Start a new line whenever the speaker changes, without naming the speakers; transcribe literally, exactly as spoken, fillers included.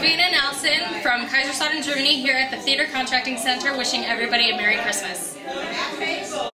Josephina Nelson from Kaiserslautern, Germany, here at the Theater Contracting Center, wishing everybody a Merry Christmas.